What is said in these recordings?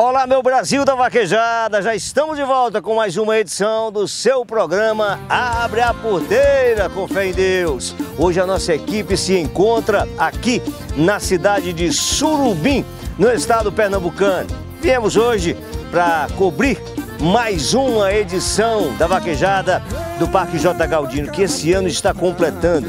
Olá, meu Brasil da Vaquejada, já estamos de volta com mais uma edição do seu programa Abre a Porteira com Fé em Deus. Hoje a nossa equipe se encontra aqui na cidade de Surubim, no estado pernambucano. Viemos hoje para cobrir mais uma edição da Vaquejada do Parque J. Galdino, que esse ano está completando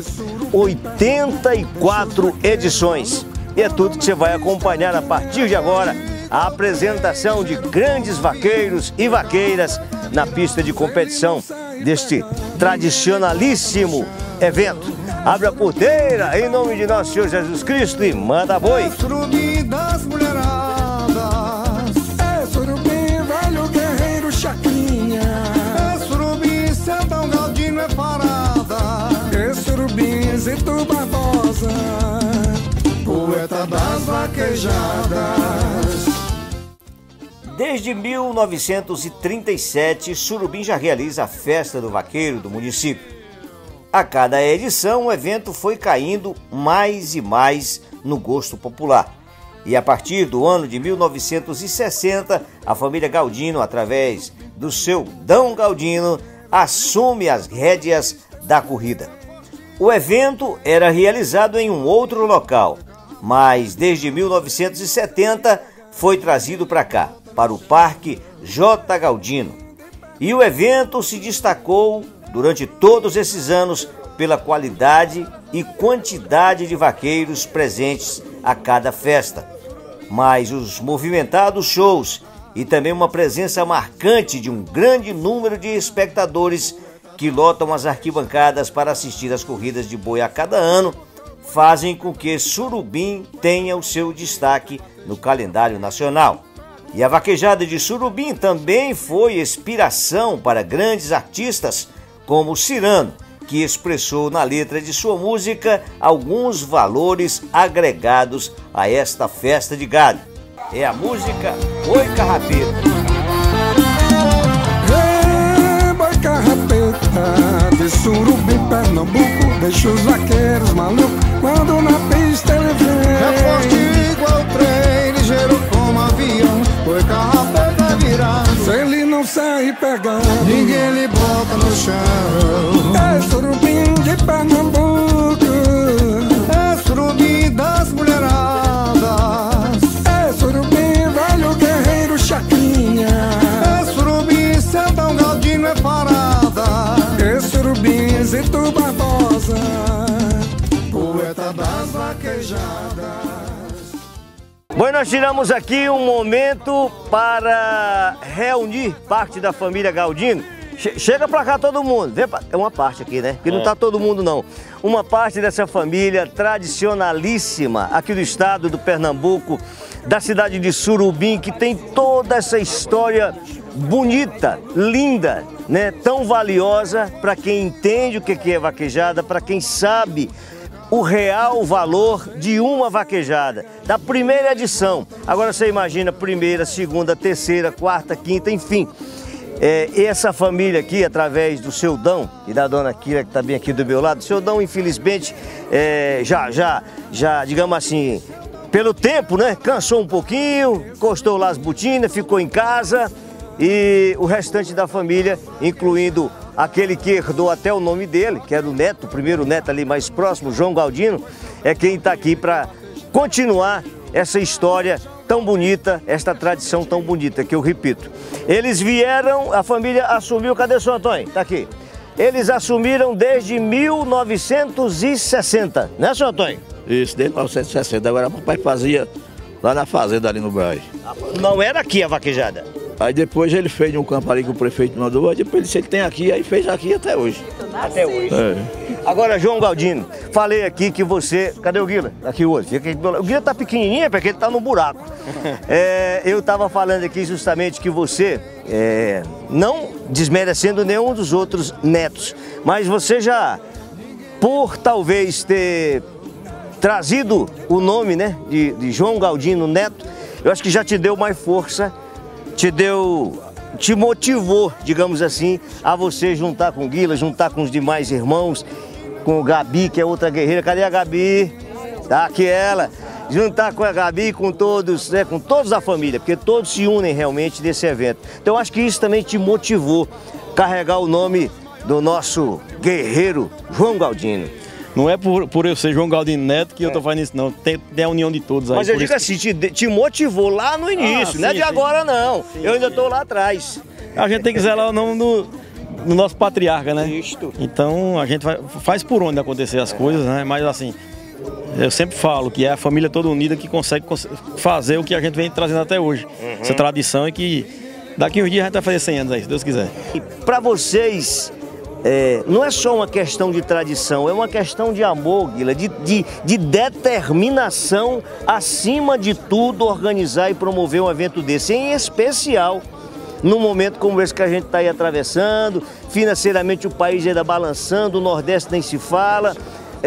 84 edições. E é tudo que você vai acompanhar a partir de agora. A apresentação de grandes vaqueiros e vaqueiras na pista de competição deste tradicionalíssimo evento. Abre a porteira em nome de nosso Senhor Jesus Cristo e manda boi. É Surubim das mulheradas, é Surubim, velho guerreiro Chacrinha, é Surubim, Sertão Galdino é parada, é Surubim, Zito Barbosa, poeta das vaquejadas. Desde 1937, Surubim já realiza a Festa do Vaqueiro do município. A cada edição, o evento foi caindo mais e mais no gosto popular. E a partir do ano de 1960, a família Galdino, através do seu Dão Galdino, assume as rédeas da corrida. O evento era realizado em um outro local, mas desde 1970 foi trazido para cá, para o Parque J. Galdino. E o evento se destacou durante todos esses anos pela qualidade e quantidade de vaqueiros presentes a cada festa. Mas os movimentados shows e também uma presença marcante de um grande número de espectadores que lotam as arquibancadas para assistir às corridas de boi a cada ano fazem com que Surubim tenha o seu destaque no calendário nacional. E a vaquejada de Surubim também foi inspiração para grandes artistas como Cyrano, que expressou na letra de sua música alguns valores agregados a esta festa de gado. É a música Boi Carrapeto. Boi carrapeta de Surubim, Pernambuco, deixa os vaqueiros malucos quando na pista ele vem. É forte igual trem, ligeiro como avião, boi carrapeta virado. Se ele não sair pegando, ninguém lhe bota no chão. É Surubim de Pernambuco, é Surubim das mulheradas, é Surubim, velho guerreiro Chacrinha, é Surubim, Sertão Galdino é parada, é Surubim, Zito Barbosa, poeta das vaquejadas. Bom, nós tiramos aqui um momento para reunir parte da família Galdino. Chega pra cá todo mundo. É uma parte aqui, né? Que não tá todo mundo, não. Uma parte dessa família tradicionalíssima aqui do estado do Pernambuco, da cidade de Surubim, que tem toda essa história bonita, linda, né? Tão valiosa para quem entende o que é vaquejada, para quem sabe o real valor de uma vaquejada, da primeira edição. Agora você imagina primeira, segunda, terceira, quarta, quinta, enfim. Essa família aqui, através do seu Dão e da dona Kira, que está bem aqui do meu lado, o seu Dão, infelizmente, já, digamos assim, pelo tempo, né, cansou um pouquinho, encostou lá as botinas, ficou em casa, e o restante da família, incluindo aquele que herdou até o nome dele, que era o neto, o primeiro neto ali mais próximo, João Galdino, é quem está aqui para continuar essa história tão bonita, esta tradição tão bonita, que eu repito. Eles vieram, a família assumiu, cadê o senhor Antônio? Está aqui. Eles assumiram desde 1960, né, senhor Antônio? Isso, desde 1960. Agora o papai fazia lá na fazenda, ali no Braz. Não era aqui a vaquejada? Aí depois ele fez um campo ali que o prefeito mandou, aí depois ele disse, ele tem aqui, aí fez aqui até hoje. Até hoje. É. Agora, João Galdino, falei aqui que você... Cadê o Guila? Aqui hoje. O Guila tá pequenininho porque ele tá no buraco. Eu tava falando aqui justamente que você, não desmerecendo nenhum dos outros netos, mas você já, por talvez ter trazido o nome, né, de João Galdino Neto, eu acho que já te deu mais força, te motivou, digamos assim, a você juntar com o Guila, juntar com os demais irmãos, com o Gabi, que é outra guerreira. Cadê a Gabi? Tá aqui ela. juntar com a Gabi e com todos, né, com todos da família, porque todos se unem realmente nesse evento. Então eu acho que isso também te motivou a carregar o nome do nosso guerreiro João Galdino. Não é por eu ser João Galdino Neto que eu tô fazendo isso, não. Tem a união de todos aí. Mas eu digo assim, te motivou lá no início, não é de agora não. Sim, eu ainda tô lá atrás. A gente tem que zelar o nome do nosso patriarca, né? Isto. Então a gente faz por onde acontecer as coisas, né? Mas assim, eu sempre falo que é a família toda unida que consegue fazer o que a gente vem trazendo até hoje. Essa tradição é que daqui uns dias a gente vai fazer 100 anos aí, se Deus quiser. E para vocês, não é só uma questão de tradição, é uma questão de amor, Guila, de determinação, acima de tudo, organizar e promover um evento desse, em especial num momento como esse que a gente está aí atravessando, financeiramente o país ainda balançando, o Nordeste nem se fala,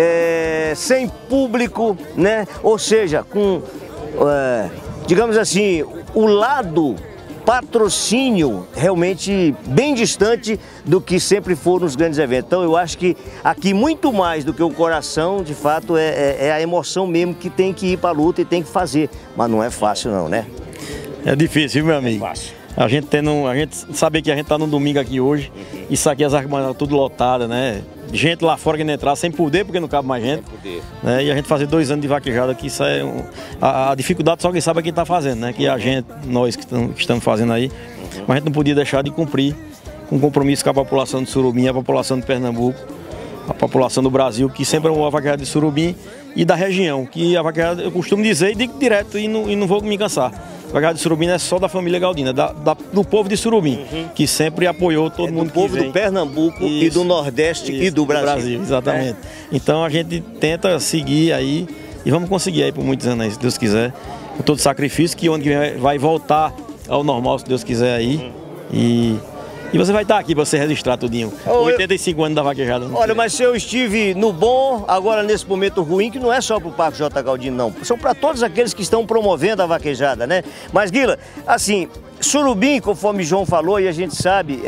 sem público, né? Ou seja, com, digamos assim, o lado patrocínio realmente bem distante do que sempre for nos grandes eventos. Então eu acho que aqui muito mais do que o coração, de fato, é a emoção mesmo que tem que ir para a luta e tem que fazer. Mas não é fácil não, né? É difícil, meu amigo. É fácil. A gente saber que a gente tá no domingo aqui hoje, isso aqui as arquibancadas tudo lotadas, né? Gente lá fora que não entrar sem poder, porque não cabe mais gente. Né? E a gente fazer 2 anos de vaquejada aqui, isso é a dificuldade só quem sabe é quem tá fazendo, né? Que é a gente, nós que estamos fazendo aí. Mas a gente não podia deixar de cumprir com compromisso com a população de Surubim, a população de Pernambuco, a população do Brasil, que sempre é uma vaquejada de Surubim e da região, que a vaquejada, eu costumo dizer e digo direto e não vou me cansar. A vaquejada de Surubim não é só da família Galdino, é do povo de Surubim, que sempre apoiou todo mundo que vem. Do povo do Pernambuco e do Nordeste e do Brasil. Exatamente. Então a gente tenta seguir aí e vamos conseguir aí por muitos anos aí, se Deus quiser, com todo sacrifício, que ano que vem vai voltar ao normal, se Deus quiser aí. E você vai estar aqui para você registrar tudinho. 85 anos da vaquejada. Olha, mas se eu estive no bom, agora nesse momento ruim, que não é só para o Parque J. Galdino, não. São para todos aqueles que estão promovendo a vaquejada, né? Mas, Guila, assim, Surubim, conforme João falou, e a gente sabe,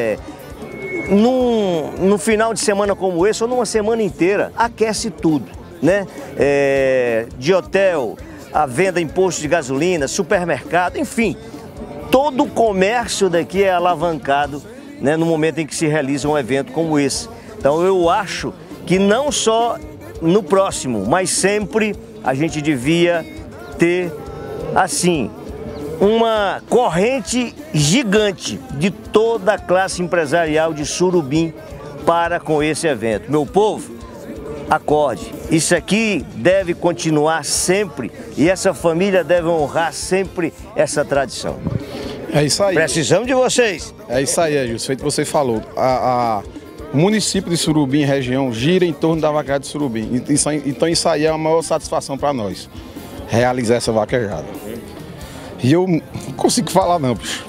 num final de semana como esse, ou numa semana inteira, aquece tudo, né? De hotel, a venda em posto de gasolina, supermercado, enfim. Todo o comércio daqui é alavancado, né, no momento em que se realiza um evento como esse. Então eu acho que não só no próximo, mas sempre a gente devia ter, assim, uma corrente gigante de toda a classe empresarial de Surubim para com esse evento. Meu povo, acorde. Isso aqui deve continuar sempre e essa família deve honrar sempre essa tradição. É isso aí. Precisamos de vocês. É isso aí, Edilson. Feito você falou. O município de Surubim, região, gira em torno da vaquejada de Surubim. Então isso aí é a maior satisfação para nós, realizar essa vaquejada. E eu não consigo falar não, bicho.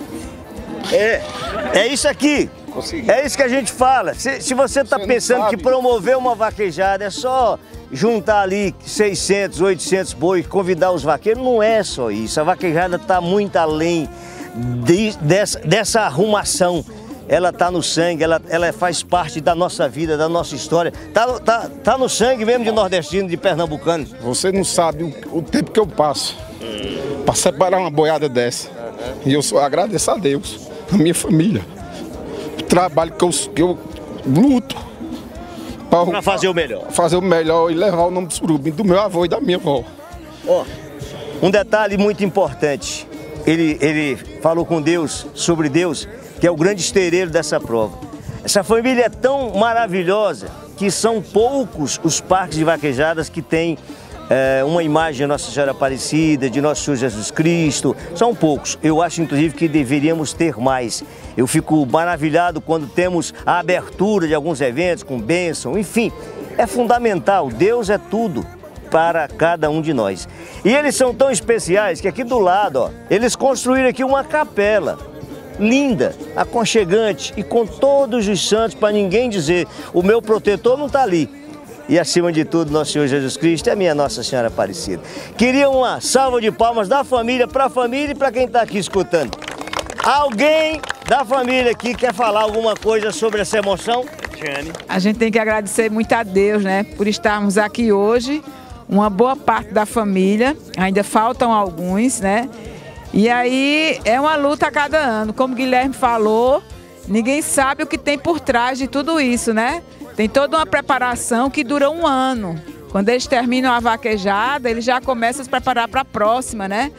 É isso aqui. É isso que a gente fala. Se você está pensando que promover uma vaquejada é só juntar ali 600, 800 bois, convidar os vaqueiros, não é só isso. A vaquejada está muito além dessa arrumação. Ela está no sangue, ela faz parte da nossa vida, da nossa história. Tá no sangue mesmo de nordestino, de pernambucano. Você não sabe o tempo que eu passo para separar uma boiada dessa. E eu só agradeço a Deus, a minha família, o trabalho que eu luto para fazer o melhor. Fazer o melhor e levar o nome do Surubim, do meu avô e da minha avó. Um detalhe muito importante. Ele falou com Deus, sobre Deus, que é o grande esteireiro dessa prova. Essa família é tão maravilhosa que são poucos os parques de vaquejadas que têm uma imagem de Nossa Senhora Aparecida, de Nosso Senhor Jesus Cristo. São poucos. Eu acho, inclusive, que deveríamos ter mais. Eu fico maravilhado quando temos a abertura de alguns eventos com bênção, enfim. É fundamental. Deus é tudo para cada um de nós. E eles são tão especiais que aqui do lado, ó, eles construíram aqui uma capela linda, aconchegante e com todos os santos, para ninguém dizer, o meu protetor não está ali. E acima de tudo, Nosso Senhor Jesus Cristo é a minha Nossa Senhora Aparecida. Queria uma salva de palmas da família para a família e para quem está aqui escutando. Alguém da família aqui quer falar alguma coisa sobre essa emoção? A gente tem que agradecer muito a Deus, né, por estarmos aqui hoje uma boa parte da família, ainda faltam alguns, né? E aí é uma luta a cada ano. Como o Guilherme falou, ninguém sabe o que tem por trás de tudo isso, né? Tem toda uma preparação que dura um ano. Quando eles terminam a vaquejada, eles já começam a se preparar para a próxima, né?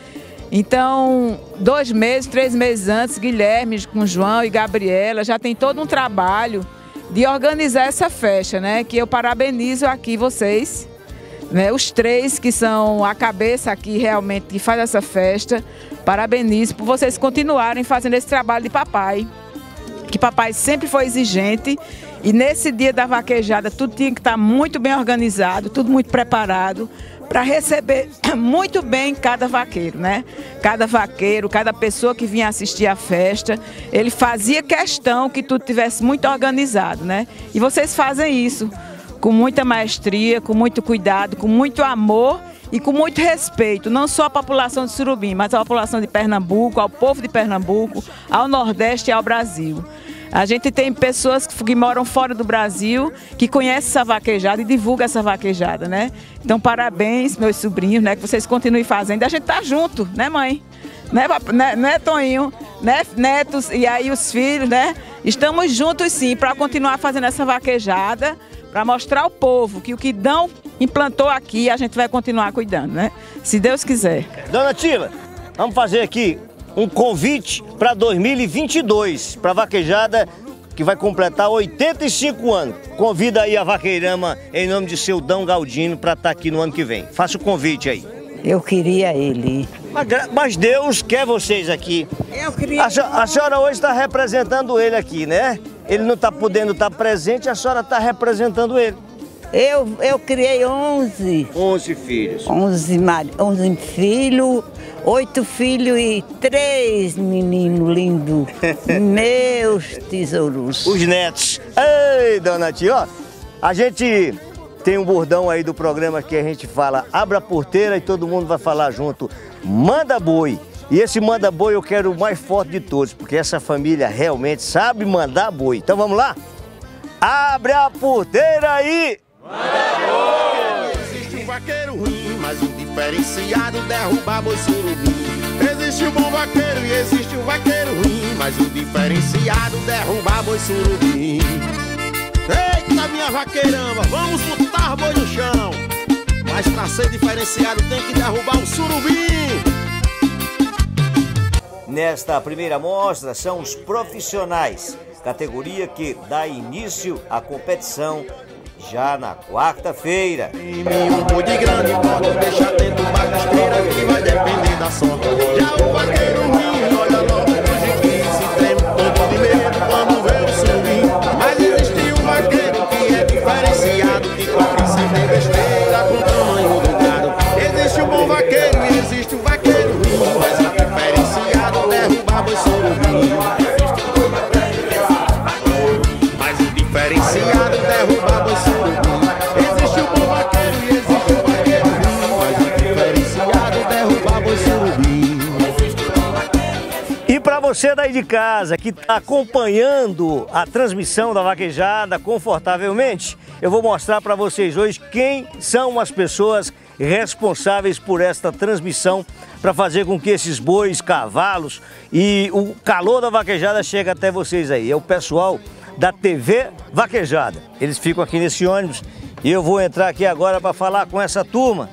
Então, 2 meses, 3 meses antes, Guilherme com João e Gabriela já tem todo um trabalho de organizar essa festa, né? Que eu parabenizo aqui vocês, né? Os 3 que são a cabeça aqui realmente que faz essa festa. Parabenizo por vocês continuarem fazendo esse trabalho de papai. Que papai sempre foi exigente e nesse dia da vaquejada tudo tinha que estar muito bem organizado, tudo muito preparado para receber muito bem cada vaqueiro, né? Cada vaqueiro, cada pessoa que vinha assistir a festa, ele fazia questão que tudo tivesse muito organizado, né? E vocês fazem isso com muita maestria, com muito cuidado, com muito amor e com muito respeito, não só à população de Surubim, mas à população de Pernambuco, ao povo de Pernambuco, ao Nordeste e ao Brasil. A gente tem pessoas que moram fora do Brasil, que conhecem essa vaquejada e divulgam essa vaquejada, né? Então, parabéns, meus sobrinhos, né? Que vocês continuem fazendo. A gente tá junto, né, mãe? Né, Toninho? Né, netos e aí os filhos, né? Estamos juntos, sim, para continuar fazendo essa vaquejada, para mostrar ao povo que o que Dão implantou aqui, a gente vai continuar cuidando, né? Se Deus quiser. Dona Tila, vamos fazer aqui um convite para 2022, para a vaquejada que vai completar 85 anos. Convida aí a Vaqueirama, em nome de seu Dão Galdino, para estar aqui no ano que vem. Faça o convite aí. Eu queria ele. Mas Deus quer vocês aqui. Eu queria. A senhora hoje está representando ele aqui, né? Ele não está podendo estar presente, a senhora está representando ele. Eu criei 11. 11 filhos. 11 filhos, 8 filhos e 3 meninos lindos. Meus tesouros. Os netos. Ei, dona Tia, ó, a gente tem um bordão aí do programa que a gente fala, abra a porteira e todo mundo vai falar junto, manda boi. E esse manda boi eu quero o mais forte de todos, porque essa família realmente sabe mandar boi. Então vamos lá? Abre a porteira aí! Existe um vaqueiro ruim, mas um diferenciado derruba boi surubim. Existe um bom vaqueiro e existe um vaqueiro ruim, mas um diferenciado derruba boi surubim. Eita, minha vaqueirama, vamos botar boi no chão. Mas pra ser diferenciado tem que derrubar o surubim. Nesta primeira mostra são os profissionais, categoria que dá início à competição já na quarta-feira. Um boi de grande porte, deixa dentro da casteira que vai depender da sorte. Já o vaqueiro ruim, olha logo pro jiquinho, se treme todo de medo quando vê o surubim. Mas existe um vaqueiro que é diferenciado, que corre sem ter besteira com o tamanho do gado. Existe um bom vaqueiro e existe um vaqueiro ruim, mas o diferenciado derruba boi surubim. Mas o diferenciado derruba boi surubim. Existe um bom vaqueiro e existe um vaqueiro ruim, mas o diferenciado derruba boi surubim. E para você daí de casa que está acompanhando a transmissão da vaquejada confortavelmente, eu vou mostrar para vocês hoje quem são as pessoas responsáveis por esta transmissão para fazer com que esses bois, cavalos e o calor da vaquejada chegue até vocês aí. É o pessoal da TV Vaquejada. Eles ficam aqui nesse ônibus e eu vou entrar aqui agora para falar com essa turma.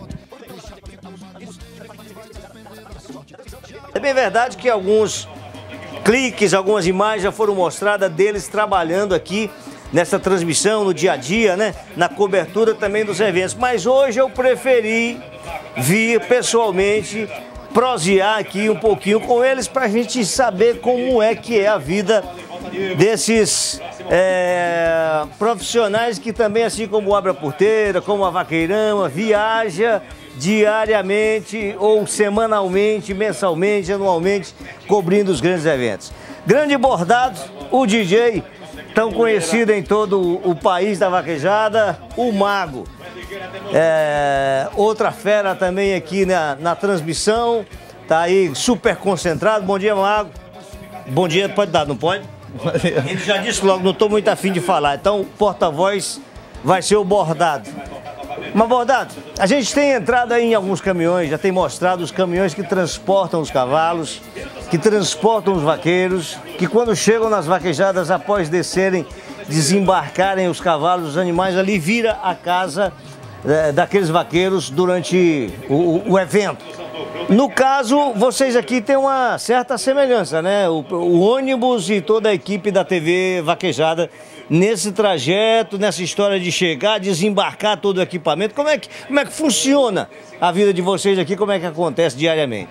É bem verdade que alguns cliques, algumas imagens já foram mostradas deles trabalhando aqui nessa transmissão, no dia a dia, né? Na cobertura também dos eventos. Mas hoje eu preferi vir pessoalmente prosear aqui um pouquinho com eles para a gente saber como é que é a vida desses profissionais que também, assim como o Abre a Porteira, como a Vaqueirama, viaja diariamente ou semanalmente, mensalmente, anualmente, cobrindo os grandes eventos. Grande Bordado, o DJ, tão conhecido em todo o país da vaquejada, o Mago. Outra fera também aqui na transmissão, tá aí super concentrado. Bom dia, Mago. Bom dia, pode dar, não pode? Ele já disse logo, não estou muito afim de falar, então o porta-voz vai ser o Bordado. Mas, Bordado, a gente tem entrado aí em alguns caminhões, já tem mostrado os caminhões que transportam os cavalos, que transportam os vaqueiros, que quando chegam nas vaquejadas, após descerem, desembarcarem os cavalos, os animais, ali vira a casa daqueles vaqueiros durante o evento. No caso, vocês aqui têm uma certa semelhança, né? O ônibus e toda a equipe da TV Vaquejada nesse trajeto, nessa história de chegar, desembarcar todo o equipamento. Como é que funciona a vida de vocês aqui? Como é que acontece diariamente?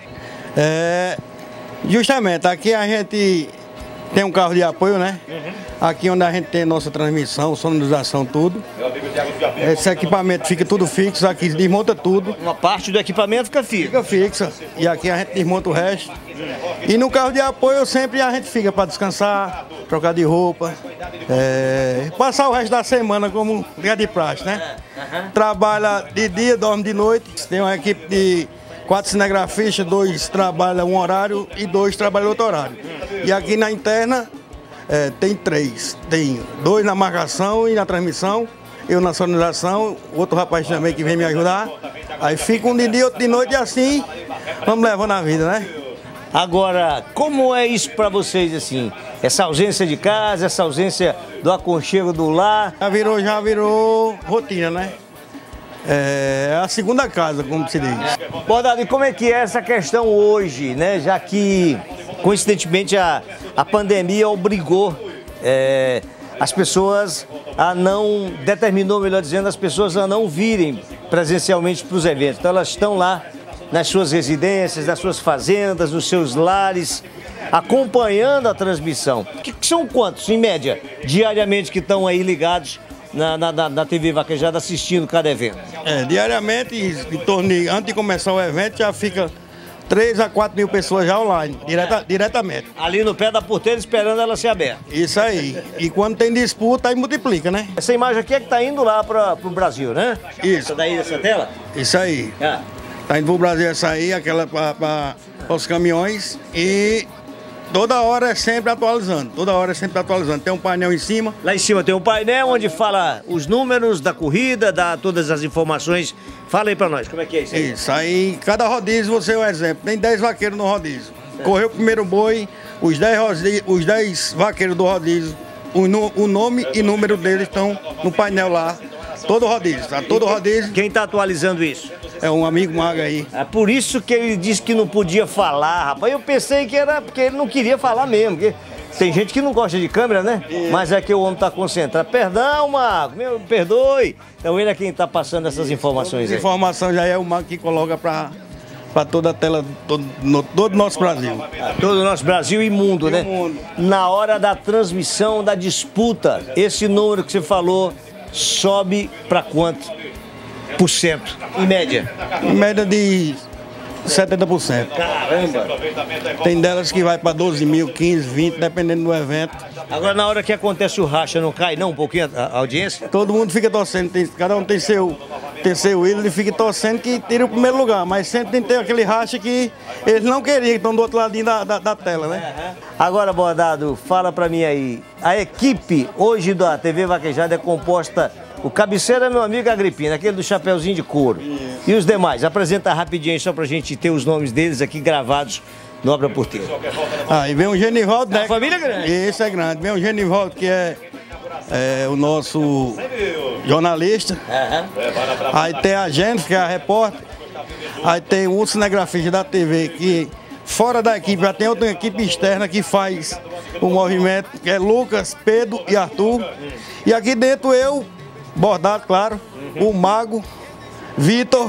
Justamente, aqui a gente tem um carro de apoio, né? Aqui onde a gente tem nossa transmissão, sonorização, tudo. Esse equipamento fica tudo fixo, aqui desmonta tudo. Uma parte do equipamento fica fixa? Fica fixa. E aqui a gente desmonta o resto. E no carro de apoio sempre a gente fica para descansar, trocar de roupa, passar o resto da semana como dia de praxe, né? Trabalha de dia, dorme de noite. Tem uma equipe de 4 cinegrafistas, 2 trabalham um horário e 2 trabalham outro horário. E aqui na interna tem 3. Tem 2 na marcação e na transmissão, eu na sonorização, outro rapaz também que vem me ajudar. Aí fica um de dia, outro de noite e assim vamos levando a vida, né? Agora, como é isso para vocês, assim? Essa ausência de casa, essa ausência do aconchego do lar? Já virou rotina, né? É a segunda casa, como se diz. Bordado, e como é que é essa questão hoje, né? Já que, coincidentemente, a pandemia obrigou as pessoas a não, determinou, melhor dizendo, as pessoas a não virem presencialmente para os eventos. Então elas estão lá nas suas residências, nas suas fazendas, nos seus lares, acompanhando a transmissão. Que são quantos, em média, diariamente que estão aí ligados na TV Vaquejada assistindo cada evento? Diariamente, em torno de, antes de começar o evento, já fica 3 a 4 mil pessoas já online, diretamente. Ali no pé da porteira esperando ela ser aberta. Isso aí. E quando tem disputa, aí multiplica, né? Essa imagem aqui é que está indo lá para o Brasil, né? Isso. Essa daí, essa tela? Isso aí. Tá indo pro Brasil essa aí, aquela para os caminhões e toda hora é sempre atualizando, Tem um painel em cima. Lá em cima tem um painel onde fala os números da corrida, dá todas as informações. Fala aí pra nós, como é que é isso aí? Isso aí, cada rodízio, você é um exemplo, tem 10 vaqueiros no rodízio. Correu o primeiro boi, os 10 vaqueiros do rodízio, o nome e número deles estão no painel lá. Todo rodízio, tá? Todo rodízio. Quem tá atualizando isso? É um amigo mago aí. É por isso que ele disse que não podia falar, rapaz. Eu pensei que era porque ele não queria falar mesmo. Porque tem gente que não gosta de câmera, né? Mas é que o homem tá concentrado. Perdão, Mago, me perdoe. Então ele é quem tá passando essas informações aí. Essa informação já é o Mago que coloca para toda a tela, todo o nosso Brasil. Todo o nosso Brasil e mundo, né? Mundo. Na hora da transmissão, da disputa, esse número que você falou sobe para quanto por cento, em média? Em média de 70%. Caramba! Tem delas que vai para 12 mil, 15, 20, dependendo do evento. Agora, na hora que acontece o racha, não cai não um pouquinho a audiência? Todo mundo fica torcendo, cada um tem seu ídolo e fica torcendo que tira o primeiro lugar, mas sempre tem que ter aquele racha que eles não queriam, que estão do outro ladinho da tela, né? Agora, Bordado, fala pra mim aí, a equipe hoje da TV Vaquejada é composta, o cabeceira é meu amigo Agripino, aquele do chapeuzinho de couro. E os demais, apresenta rapidinho aí só pra gente ter os nomes deles aqui gravados no Obra Porteira. E vem o Genivaldo, né? A família é grande. Esse é grande, vem o Genivaldo que é o nosso jornalista. Aí tem a Jennifer, que é a repórter. Aí tem um cinegrafista da TV que, fora da equipe, já tem outra equipe externa que faz o movimento, que é Lucas, Pedro e Arthur. E aqui dentro eu, Bordado, claro, o Mago, Vitor,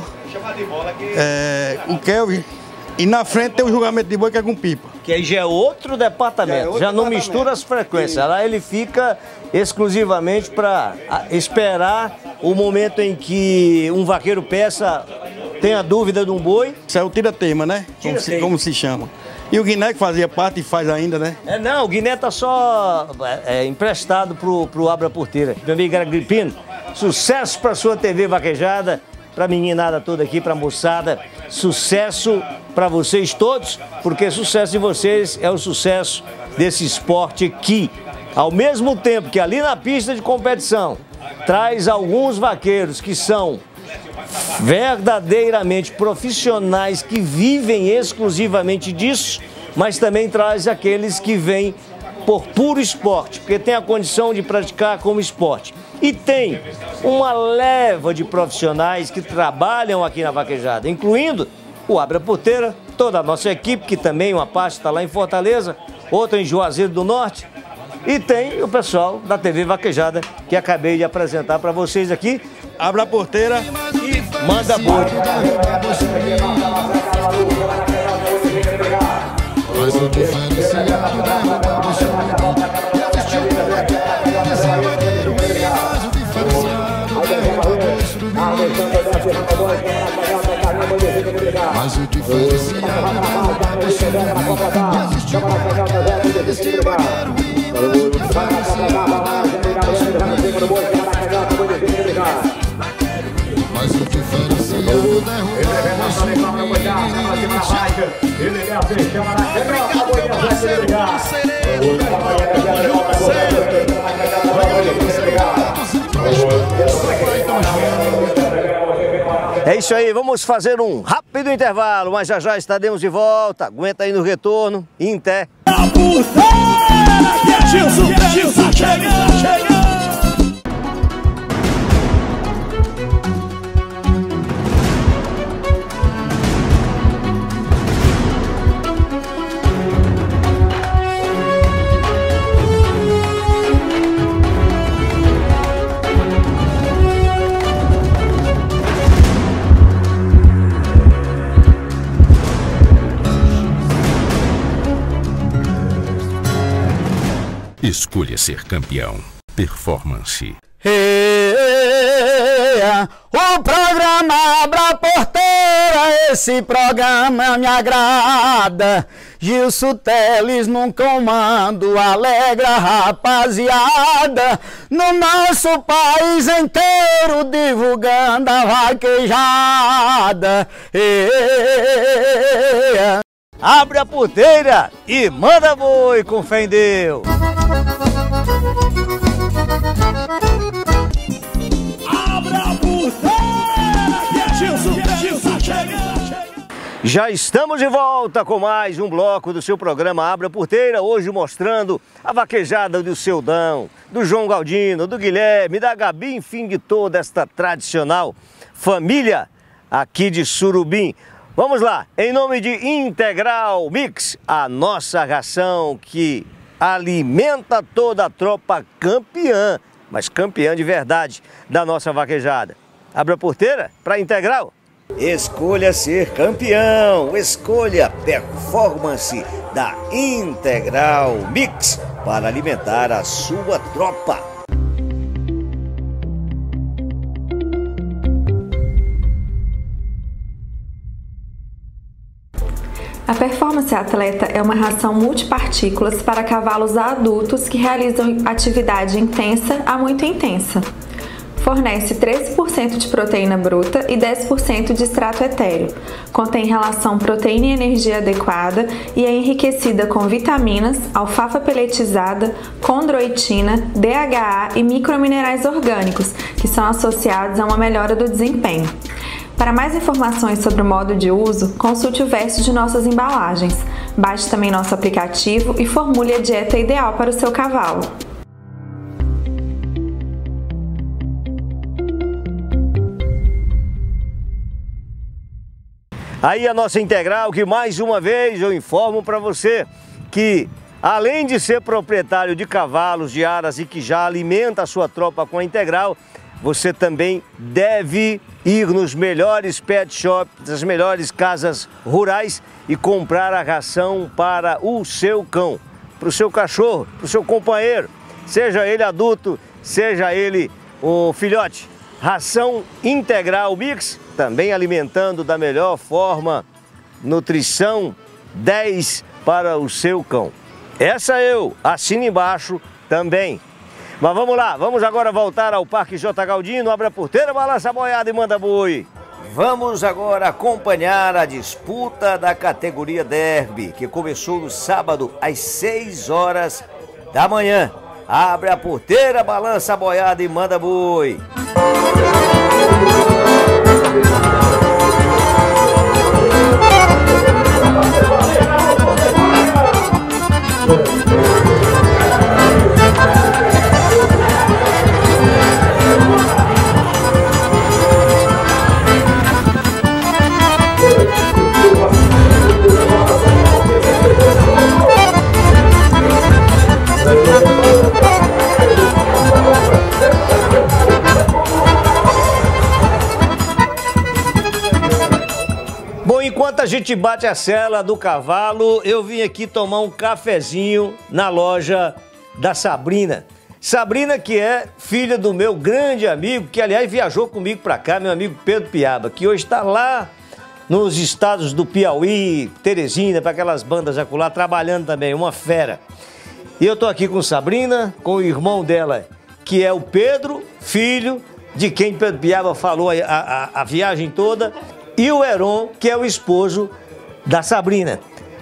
o Kelvin. E na frente tem o julgamento de boi que é com pipa. Que aí já é outro departamento, já não mistura as frequências. Lá ele fica exclusivamente para esperar o momento em que um vaqueiro peça, tenha dúvida de um boi. Isso é o tira-teima, né? Como se chama. E o Guiné que fazia parte e faz ainda, né? Não, o Guiné tá só emprestado pro Abra Porteira. Meu amigo Agripino, sucesso para sua TV Vaquejada, pra meninada toda aqui, pra moçada. Sucesso para vocês todos, porque sucesso de vocês é o sucesso desse esporte que, ao mesmo tempo que ali na pista de competição, traz alguns vaqueiros que são verdadeiramente profissionais que vivem exclusivamente disso, mas também traz aqueles que vêm por puro esporte, porque tem a condição de praticar como esporte. E tem uma leva de profissionais que trabalham aqui na vaquejada, incluindo o Abre a Porteira, toda a nossa equipe, que também uma parte está lá em Fortaleza, outra em Juazeiro do Norte, e tem o pessoal da TV Vaquejada, que acabei de apresentar para vocês aqui. Abre a porteira e manda boi. Mas o diferenciado derruba o chão e assistiu o vaqueiro mas o diferenciado derruba o chão e assistiu o vaqueiro mas o diferenciado É isso aí, vamos fazer um rápido intervalo, mas já já estaremos de volta. Aguenta aí no retorno, Inter. Escolha ser campeão. Performance. O programa Abre a Porteira, esse programa me agrada. Gilson Teles num comando, alegra a rapaziada. No nosso país inteiro, divulgando a vaquejada. Abre a porteira e manda boi, com fé em Deus. Abra a porteira, que é Gilson chega. Já estamos de volta com mais um bloco do seu programa Abre a Porteira, hoje mostrando a vaquejada do seu Dão, do João Galdino, do Guilherme, da Gabi, enfim, de toda esta tradicional família aqui de Surubim. Vamos lá, em nome de Integral Mix, a nossa ração que alimenta toda a tropa campeã, mas campeã de verdade da nossa vaquejada. Abre a porteira para Integral. Escolha ser campeão, escolha performance da Integral Mix para alimentar a sua tropa. A Performance Atleta é uma ração multipartículas para cavalos adultos que realizam atividade intensa a muito intensa. Fornece 13% de proteína bruta e 10% de extrato etéreo. Contém relação proteína e energia adequada e é enriquecida com vitaminas, alfafa peletizada, condroitina, DHA e microminerais orgânicos, que são associados a uma melhora do desempenho. Para mais informações sobre o modo de uso, consulte o verso de nossas embalagens. Baixe também nosso aplicativo e formule a dieta ideal para o seu cavalo. Aí a nossa Integral, que mais uma vez eu informo para você que, além de ser proprietário de cavalos, de aras e que já alimenta a sua tropa com a Integral, você também deve ir nos melhores pet shops, nas melhores casas rurais e comprar a ração para o seu cão, para o seu cachorro, para o seu companheiro, seja ele adulto, seja ele o filhote. Ração Integral Mix, também alimentando da melhor forma, nutrição 10 para o seu cão. Essa eu assino embaixo também. Mas vamos lá, vamos agora voltar ao Parque J. Galdino, abre a porteira, balança a boiada e manda boi. Vamos agora acompanhar a disputa da categoria Derby, que começou no sábado às 6 horas da manhã. Abre a porteira, balança a boiada e manda boi. enquanto a gente bate a sela do cavalo, eu vim aqui tomar um cafezinho na loja da Sabrina. Sabrina, que é filha do meu grande amigo, que aliás viajou comigo pra cá, meu amigo Pedro Piaba, que hoje está lá nos estados do Piauí, Teresina, para aquelas bandas acolá, trabalhando também, uma fera. E eu tô aqui com Sabrina, com o irmão dela, que é o Pedro, filho de quem Pedro Piaba falou a viagem toda, e o Heron, que é o esposo da Sabrina.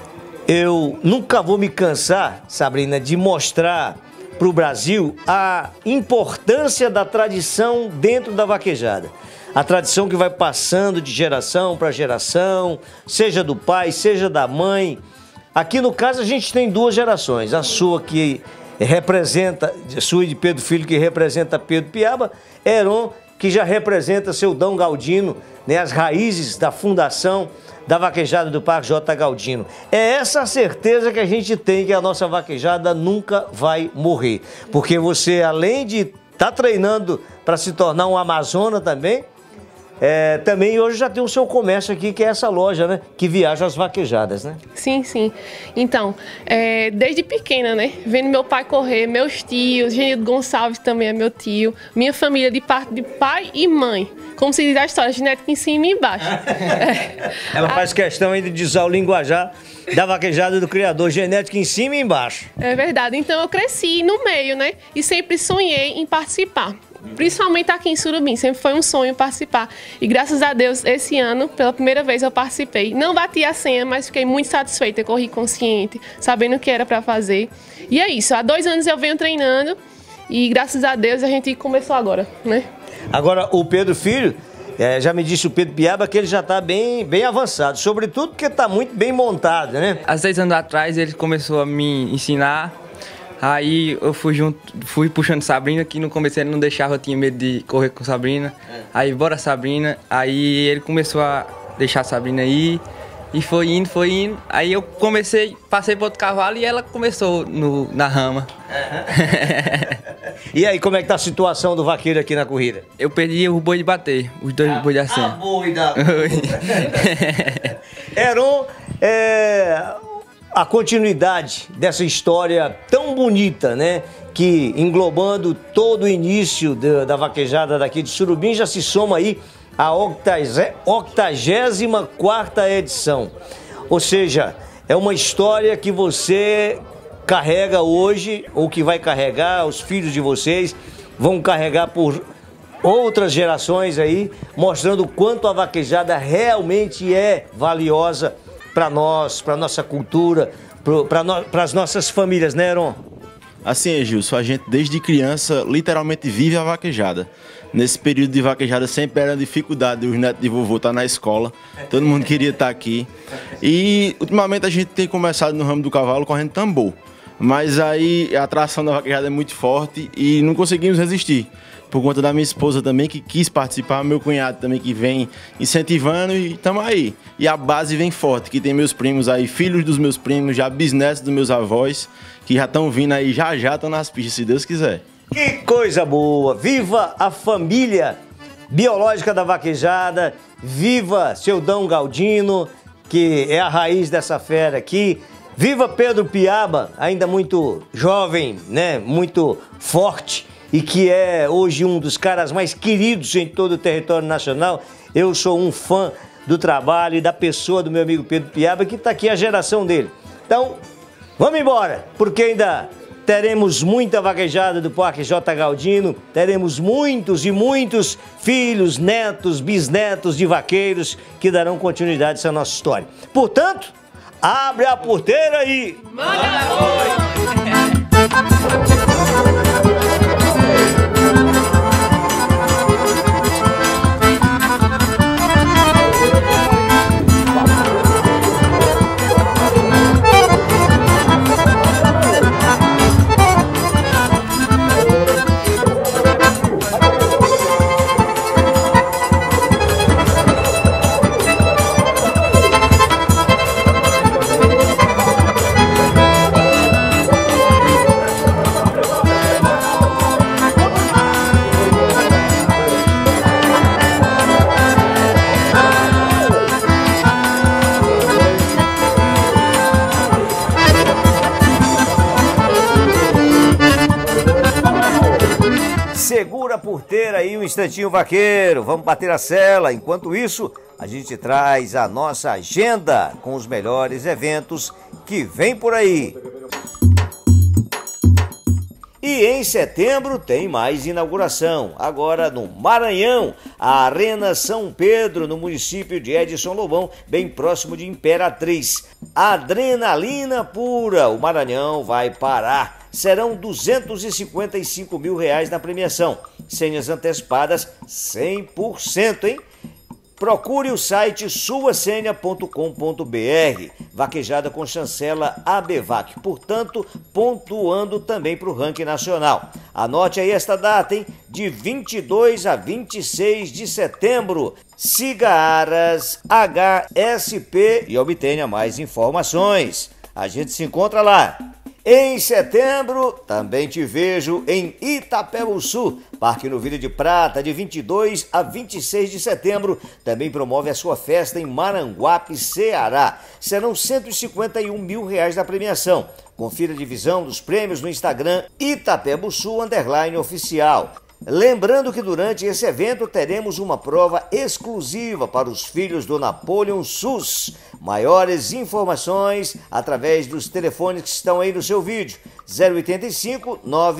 Eu nunca vou me cansar, Sabrina, de mostrar para o Brasil a importância da tradição dentro da vaquejada. A tradição que vai passando de geração para geração, seja do pai, seja da mãe. Aqui no caso a gente tem duas gerações, a sua que representa, a sua e de Pedro Filho que representa Pedro Piaba, Heron que já representa seu Dão Galdino, né, as raízes da fundação da vaquejada do Parque J. Galdino. É essa a certeza que a gente tem, que a nossa vaquejada nunca vai morrer. Porque você, além de estar treinando para se tornar um amazona também, também hoje já tem o seu comércio aqui, que é essa loja, né? Que viaja as vaquejadas, né? Sim, sim. Então, desde pequena, né? Vendo meu pai correr, meus tios, Genildo Gonçalves também é meu tio, minha família de parte de pai e mãe. Como se diz a história, genética em cima e embaixo. Ela faz questão ainda de usar o linguajar da vaquejada do criador, genética em cima e embaixo. É verdade. Então eu cresci no meio, né? E sempre sonhei em participar. Principalmente aqui em Surubim, sempre foi um sonho participar. E graças a Deus, esse ano, pela primeira vez eu participei. Não bati a senha, mas fiquei muito satisfeita, eu corri consciente, sabendo o que era para fazer. E é isso, há 2 anos eu venho treinando e graças a Deus a gente começou agora, né? Agora, o Pedro Filho, já me disse o Pedro Piaba que ele já está bem avançado, sobretudo porque está muito bem montado, né? Há 6 anos atrás ele começou a me ensinar. Aí eu fui puxando Sabrina, que no começo ele não deixava, eu tinha medo de correr com Sabrina. Aí bora Sabrina, aí ele começou a deixar a Sabrina aí, e foi indo. Aí eu passei para outro cavalo e ela começou na rama. E aí, como é que tá a situação do vaqueiro aqui na corrida? Eu perdi o boi de bater, os 2 boi de acima. Boi da... Heron, a continuidade dessa história tão bonita, né? Que englobando todo o início da vaquejada daqui de Surubim, já se soma aí a 84ª edição. Ou seja, é uma história que você carrega hoje, ou que vai carregar, os filhos de vocês vão carregar por outras gerações aí, mostrando o quanto a vaquejada realmente é valiosa para nós, para nossa cultura, para as nossas famílias, né, Heron? Assim, Gilson, a gente desde criança literalmente vive a vaquejada. Nesse período de vaquejada sempre era dificuldade os netos de vovô estar na escola, todo mundo queria estar aqui. E ultimamente a gente tem começado no ramo do cavalo correndo tambor. Mas aí a atração da vaquejada é muito forte e não conseguimos resistir. Por conta da minha esposa também, que quis participar, meu cunhado também que vem incentivando e estamos aí. E a base vem forte, que tem meus primos aí, filhos dos meus primos, já bisnetos dos meus avós, que já estão vindo aí, já estão nas pistas, se Deus quiser. Que coisa boa! Viva a família biológica da vaquejada, viva seu Dão Galdino, que é a raiz dessa fera aqui. Viva Pedro Piaba, ainda muito jovem, né? Muito forte, e que é hoje um dos caras mais queridos em todo o território nacional. Eu sou um fã do trabalho e da pessoa do meu amigo Pedro Piaba, que está aqui a geração dele. Então, vamos embora, porque ainda teremos muita vaquejada do Parque J. Galdino, teremos muitos e muitos filhos, netos, bisnetos de vaqueiros que darão continuidade a essa nossa história. Portanto, abre a porteira aí! Manda um instantinho, vaqueiro, vamos bater a cela. Enquanto isso, a gente traz a nossa agenda com os melhores eventos que vem por aí. E em setembro tem mais inauguração, agora no Maranhão, a Arena São Pedro, no município de Edson Lobão, bem próximo de Imperatriz. Adrenalina pura, o Maranhão vai parar. Serão R$255 mil na premiação, senhas antecipadas 100%, hein? Procure o site suasenha.com.br, vaquejada com chancela ABVAC, portanto, pontuando também para o ranking nacional. Anote aí esta data, hein? De 22 a 26 de setembro. Siga Aras HSP e obtenha mais informações. A gente se encontra lá. Em setembro, também te vejo em Itapebussu, Parque Novilha de Prata, de 22 a 26 de setembro. Também promove a sua festa em Maranguape, Ceará. Serão R$151 mil da premiação. Confira a divisão dos prêmios no Instagram Itapebussu_oficial. Lembrando que durante esse evento teremos uma prova exclusiva para os filhos do Napoleon SUS. Maiores informações através dos telefones que estão aí no seu vídeo. 085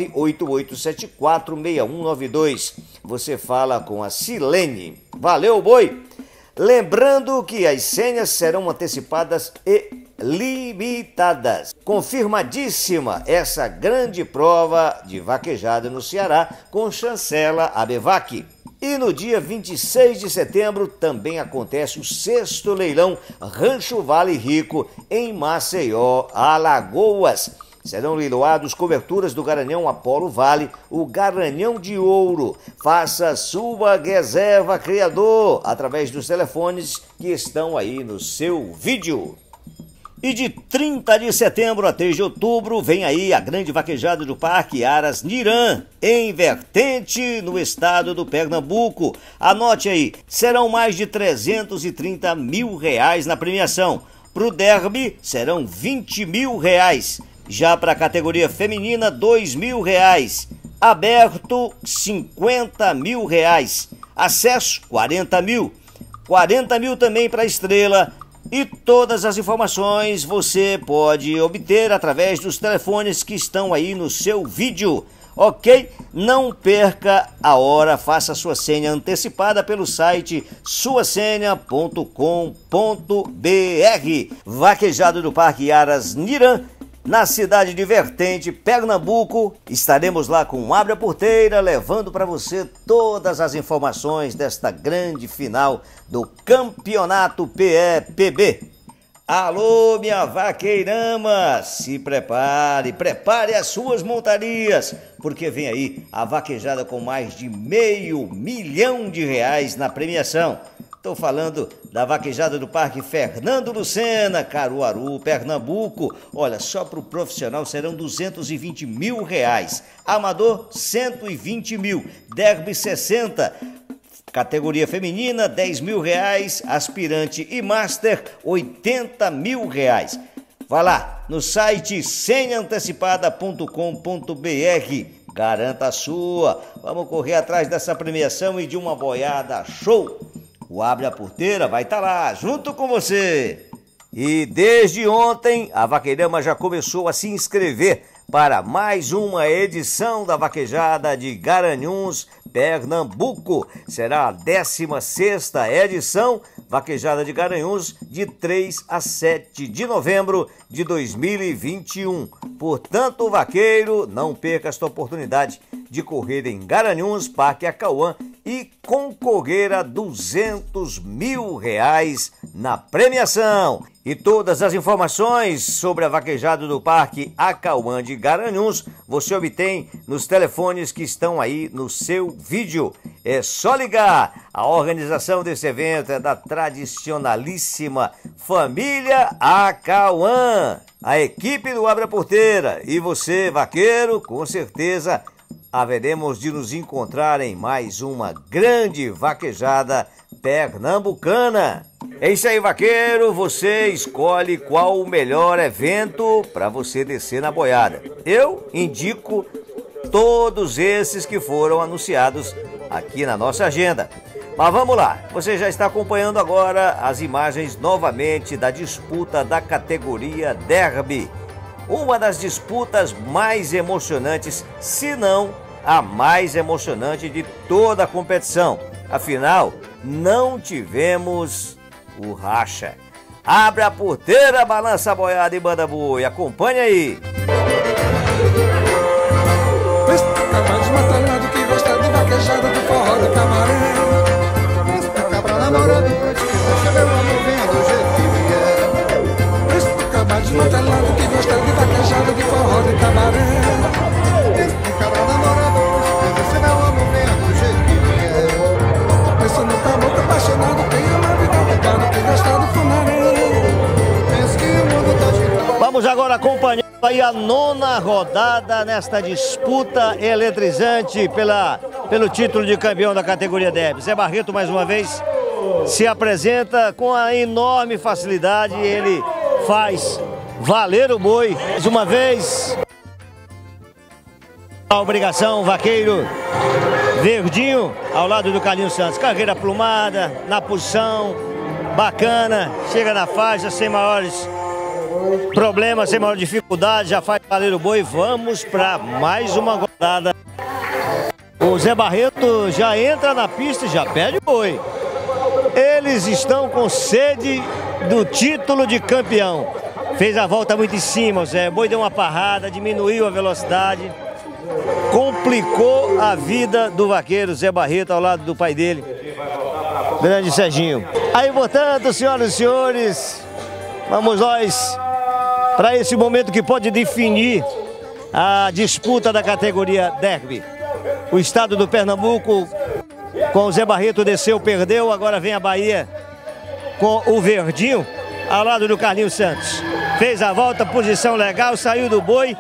98874 6192. Você fala com a Silene. Valeu, boi! Lembrando que as senhas serão antecipadas e limitadas. Confirmadíssima essa grande prova de vaquejada no Ceará com chancela ABVAC. E no dia 26 de setembro também acontece o 6º leilão Rancho Vale Rico em Maceió, Alagoas. Serão leiloados coberturas do Garanhão Apolo Vale, o Garanhão de Ouro. Faça sua reserva, criador, através dos telefones que estão aí no seu vídeo. E de 30 de setembro a 3 de outubro vem aí a grande vaquejada do Parque Aras Nirã, em Vertente, no estado do Pernambuco. Anote aí, serão mais de R$330 mil na premiação. Para o derby serão R$20 mil. Já para a categoria feminina, R$2 mil. Aberto, R$50 mil. Acesso, R$40 mil. R$40 mil também para a estrela. E todas as informações você pode obter através dos telefones que estão aí no seu vídeo, ok? Não perca a hora, faça sua senha antecipada pelo site suasenha.com.br. Vaquejado do Parque Aras Nirã, na cidade de Vertente, Pernambuco. Estaremos lá com Abre a Porteira, levando para você todas as informações desta grande final do Campeonato PE-PB. Alô, minha vaqueirama, se prepare as suas montarias, porque vem aí a vaquejada com mais de R$500 mil na premiação. Estou falando da vaquejada do Parque Fernando Lucena, Caruaru, Pernambuco. Olha, só para o profissional serão R$220 mil. Amador, R$120 mil. Derby, 60. Categoria feminina, R$10 mil. Aspirante e Master, R$80 mil. Vai lá no site senhaantecipada.com.br. Garanta a sua. Vamos correr atrás dessa premiação e de uma boiada show. O Abre a Porteira vai estar lá, junto com você. E desde ontem, a Vaqueirama já começou a se inscrever para mais uma edição da Vaquejada de Garanhuns, Pernambuco. Será a 16ª edição, Vaquejada de Garanhuns, de 3 a 7 de novembro de 2021. Portanto, vaqueiro, não perca esta oportunidade de correr em Garanhuns, Parque Acauã, e concorrer a R$200 mil na premiação. E todas as informações sobre a vaquejada do Parque Acauã de Garanhuns você obtém nos telefones que estão aí no seu vídeo. É só ligar. A organização desse evento é da tradicionalíssima família Acauã. A equipe do Abre a Porteira e você, vaqueiro, com certeza haveremos de nos encontrar em mais uma grande vaquejada pernambucana. É isso aí, vaqueiro, você escolhe qual o melhor evento para você descer na boiada. Eu indico todos esses que foram anunciados aqui na nossa agenda. Mas vamos lá, você já está acompanhando agora as imagens novamente da disputa da categoria Derby. Uma das disputas mais emocionantes, se não a mais emocionante de toda a competição. Afinal, não tivemos o racha. Abre a porteira, balança a boiada e manda boi. Acompanha aí. Cabra desmatalhado que gosta de vaquejada do forró do camaré. Cabra namorado, deixa meu amor venha do jeito que vier. Cabra desmatalhado que gosta de vaquejada do forró do camaré. Cabra namorado, deixa meu amor venha do jeito que vier. Pensa no caboclo apaixonado, quem ama a vida pegada, quem gosta do fumaré. Pensa que o mundo tá girando. Vamos agora acompanhar aí a 9ª rodada nesta disputa eletrizante pelo título de campeão da categoria Derby. Zé Barreto, mais uma vez, se apresenta com a enorme facilidade. Ele faz valer o boi. Mais uma vez, a obrigação, vaqueiro Verdinho, ao lado do Carlinhos Santos. Carreira plumada, na posição, bacana, chega na faixa sem maiores problemas, sem maior dificuldade, já faz valer o boi. Vamos para mais uma rodada. O Zé Barreto já entra na pista e já pede o boi. Eles estão com sede do título de campeão. Fez a volta muito em cima, o Zé. O boi deu uma parrada, diminuiu a velocidade, complicou a vida do vaqueiro Zé Barreto ao lado do pai dele, grande Serginho. Aí, portanto, senhoras e senhores, vamos nós para esse momento que pode definir a disputa da categoria Derby. O estado do Pernambuco, com o Zé Barreto, desceu, perdeu. Agora vem a Bahia com o Verdinho, ao lado do Carlinhos Santos. Fez a volta, posição legal, saiu do boi.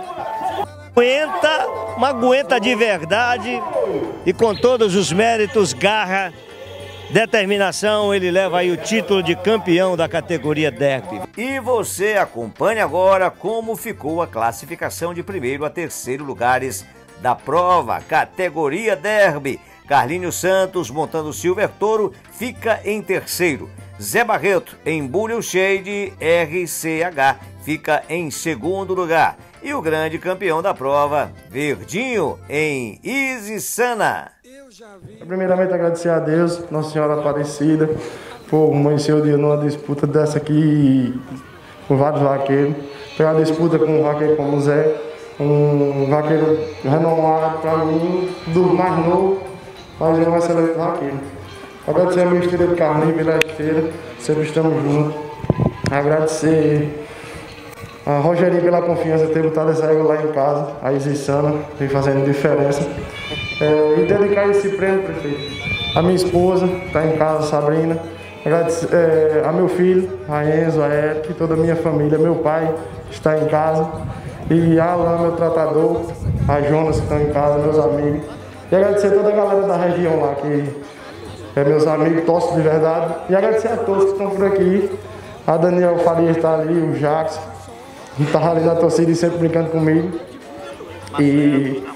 Uma aguenta de verdade e com todos os méritos, garra, determinação, ele leva aí o título de campeão da categoria Derby. E você acompanha agora como ficou a classificação de 1º a 3º lugares da prova, categoria Derby. Carlinhos Santos, montando o Silver Touro, fica em 3º. Zé Barreto, em Bullion Shade RCH, fica em 2º lugar. E o grande campeão da prova, Verdinho, em Easy Sana. Primeiramente agradecer a Deus, Nossa Senhora Aparecida, por amanhecer o dia numa disputa dessa aqui com vários vaqueiros. Foi uma disputa com um vaqueiro como o Zé, um vaqueiro renomado para mim, do mais novo, mas é um excelente vaqueiro. Agradecer a minha esteira de Carlinhos pela esteira, sempre estamos juntos. Agradecer a Rogerinho pela confiança de ter botado essa égua lá em casa, a Isissana, vem fazendo diferença. E dedicar esse prêmio, prefeito, a minha esposa, está em casa, Sabrina, agradecer a meu filho, a Enzo, a Eric, toda a minha família, meu pai está em casa, e a Alain, meu tratador, a Jonas, que estão em casa, meus amigos. E agradecer a toda a galera da região lá, que é meus amigos, torço de verdade. E agradecer a todos que estão por aqui. A Daniel Faria está ali, o Jackson, que está ali na torcida e sempre brincando comigo. E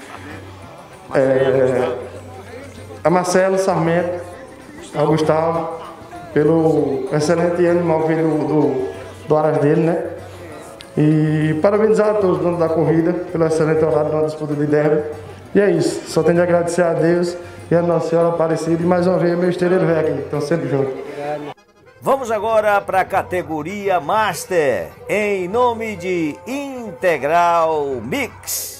a Marcelo Sarmento, ao Gustavo, pelo excelente animal do Aras dele, né? E parabenizar a todos os donos da corrida pelo excelente horário na disputa de Derby. E é isso, só tenho de agradecer a Deus e a Nossa Senhora Aparecida e mais uma vez meu esteireiro velho aqui, estão sempre juntos. Vamos agora para a categoria Master, em nome de Integral Mix.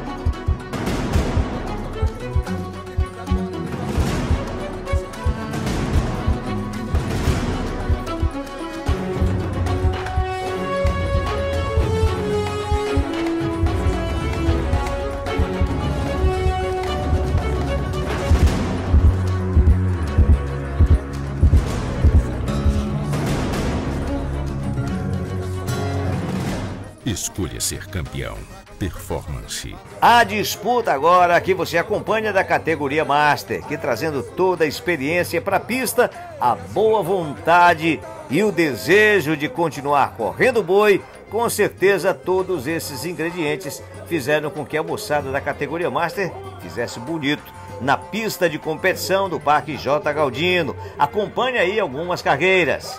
Escolha ser campeão. Performance. A disputa agora que você acompanha da categoria Master, que trazendo toda a experiência para a pista, a boa vontade e o desejo de continuar correndo boi. Com certeza todos esses ingredientes fizeram com que a moçada da categoria Master fizesse bonito na pista de competição do Parque J. Galdino. Acompanhe aí algumas carreiras.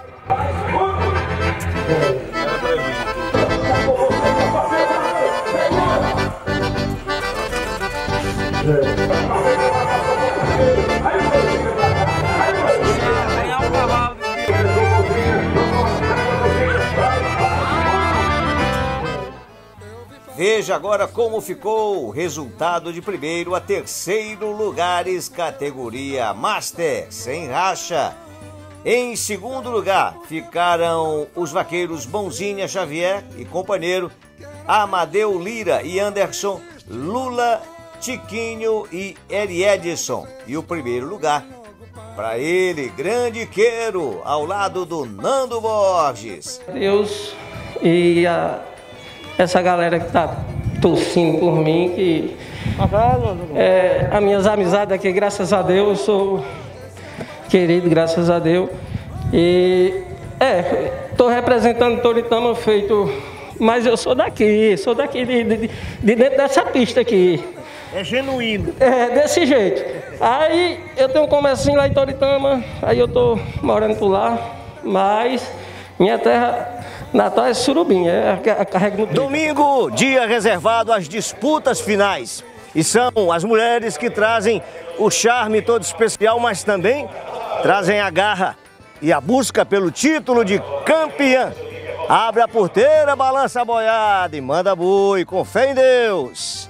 Veja agora como ficou o resultado de primeiro a terceiro lugares, categoria Master, sem racha. Em segundo lugar ficaram os vaqueiros Bonzinha Xavier e companheiro, Amadeu Lira e Anderson, Lula, Tiquinho e Eriedson. E o primeiro lugar para ele, Grande Queiro, ao lado do Nando Borges. Deus e essa galera que tá torcendo por mim, que as minhas amizades aqui, graças a Deus, eu sou querido, graças a Deus. E tô representando Toritama feito, mas eu sou daqui de dentro dessa pista aqui. É genuíno. É, desse jeito. Aí eu tenho um comércio lá em Toritama, aí eu tô morando por lá, mas minha terra natal é Surubim, carrega no Domingo, dia reservado às disputas finais. E são as mulheres que trazem o charme todo especial, mas também trazem a garra e a busca pelo título de campeã. Abre a porteira, balança a boiada e manda boi, com fé em Deus.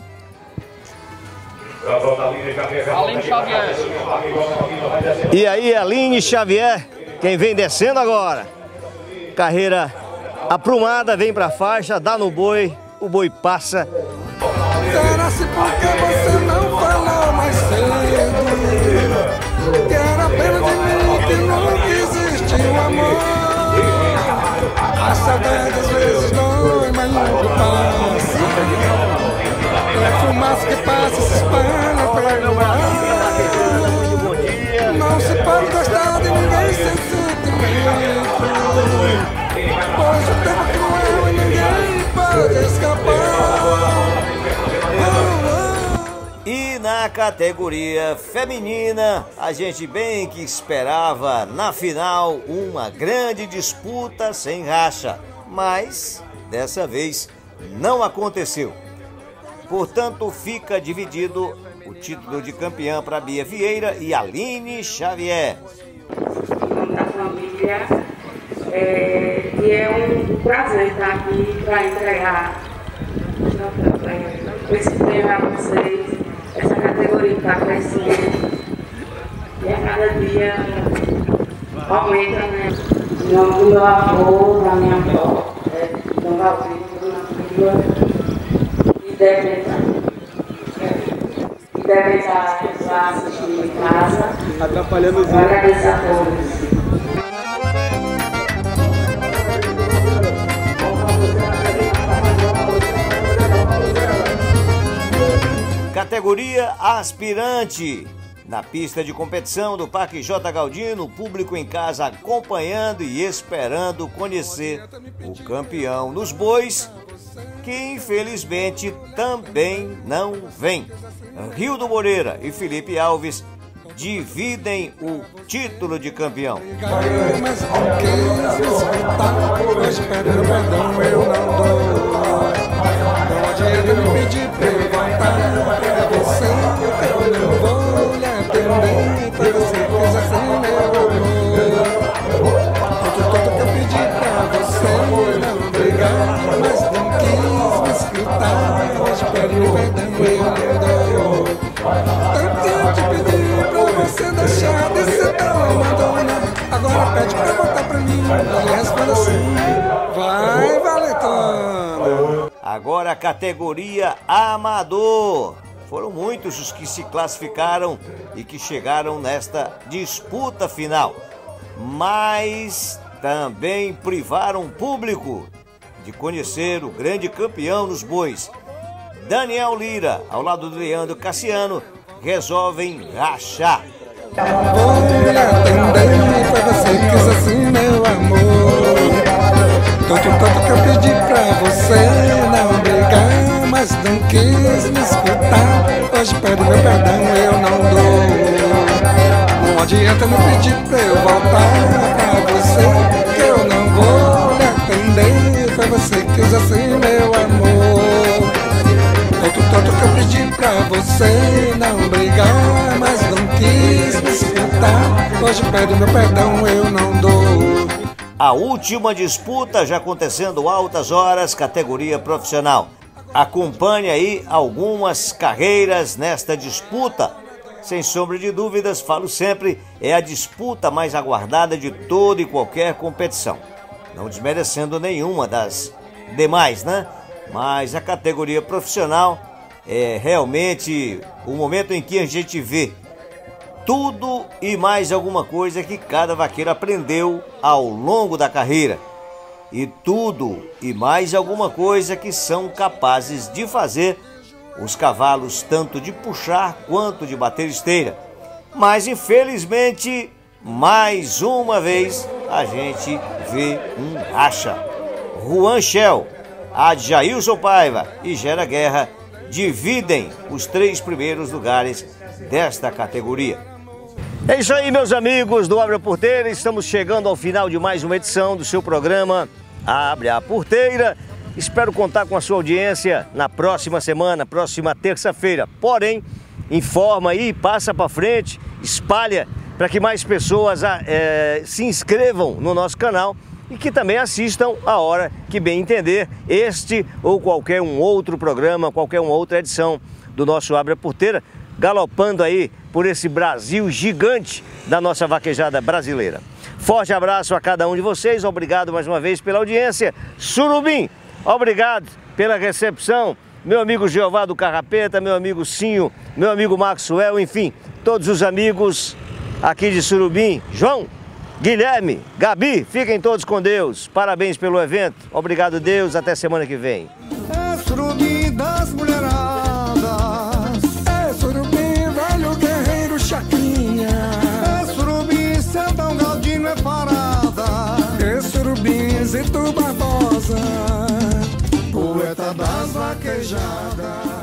Aline Xavier. E aí, Aline Xavier, quem vem descendo agora. Carreira aprumada, vem pra faixa, dá no boi, o boi passa. Será-se porque você não falou mais cedo? Que era pena de mim, que nunca existiu amor. A saudade às vezes dói, mas nunca passa. É fumaça que passa, se espalha pelo ar. Não se pode gostar de ninguém sem sentimento, pois o tempo é cruel e ninguém pode escapar. E na categoria feminina, a gente bem que esperava na final uma grande disputa sem racha, mas dessa vez não aconteceu. Portanto, fica dividido o título de campeã para Bia Vieira e Aline Xavier. Da família, e é um prazer estar aqui para entregar esse prêmio a vocês. Essa categoria está crescendo e a cada dia aumenta, né? Em nome do meu avô, da minha avó, Dom Valdir, e devem estar lá assistindo em casa. Atrapalhando os outros. Agradeço a todos. Categoria aspirante. Na pista de competição do Parque J. Galdino, o público em casa acompanhando e esperando conhecer o campeão nos bois, que infelizmente também não vem. Rildo Moreira e Felipe Alves dividem o título de campeão. Mas não quis respeitar, hoje perdeu perdão, eu não dou. Não adianta me pedir pra eu voltar pra você, eu não vou lhe atender, pra você quis assim meu amor. Tudo que eu pedi pra você, não brigar, mas não quis me escutar, hoje perdeu perdão, eu não dou. Tanto que eu te pedi pra você deixar de ser tão amadona, agora pede pra voltar pra mim, e responde assim, vai Valetona. Agora a categoria amador. Foram muitos os que se classificaram e que chegaram nesta disputa final, mas também privaram o público de conhecer o grande campeão nos bois. Daniel Lira, ao lado de Leandro Cassiano, resolvem rachar. Vou lhe atender, foi você que quis assim, meu amor. Tanto que eu pedi pra você não brigar, mas não quis me escutar. Hoje pede meu perdão, eu não dou. adianta me pedir pra eu voltar pra você, que eu não vou lhe atender. Foi você que quis assim, meu amor. Tanto que eu pedi pra você não brigar, mas não quis me escutar. Hoje pede meu perdão, eu não dou. A última disputa já acontecendo altas horas, categoria profissional. Acompanhe aí algumas carreiras nesta disputa. Sem sombra de dúvidas, falo sempre, é a disputa mais aguardada de toda e qualquer competição. Não desmerecendo nenhuma das demais, né? Mas a categoria profissional é realmente o momento em que a gente vê tudo e mais alguma coisa que cada vaqueiro aprendeu ao longo da carreira. E tudo e mais alguma coisa que são capazes de fazer os cavalos tanto de puxar quanto de bater esteira. Mas infelizmente, mais uma vez, a gente vê um racha. Juan Shell, Adjailson Paiva e Gera Guerra dividem os 3 primeiros lugares desta categoria. É isso aí, meus amigos do Abre a Porteira. Estamos chegando ao final de mais uma edição do seu programa Abre a Porteira. Espero contar com a sua audiência na próxima semana, próxima terça-feira. Porém, informa aí, passa para frente, espalha para que mais pessoas se inscrevam no nosso canal e que também assistam a hora que bem entender este ou qualquer um outro programa, qualquer uma outra edição do nosso Abre a Porteira, galopando aí por esse Brasil gigante da nossa vaquejada brasileira. Forte abraço a cada um de vocês, obrigado mais uma vez pela audiência. Surubim, obrigado pela recepção. Meu amigo Jeová do Carrapeta, meu amigo Sinho, meu amigo Maxwell, enfim, todos os amigos aqui de Surubim. João, Guilherme, Gabi, fiquem todos com Deus. Parabéns pelo evento. Obrigado, Deus. Até semana que vem. É Surubim das mulheradas, é Surubim, velho guerreiro chacrinha, é Surubim, Santão Galdino é parada, é Surubim, Zito Barbosa, poeta das vaquejadas.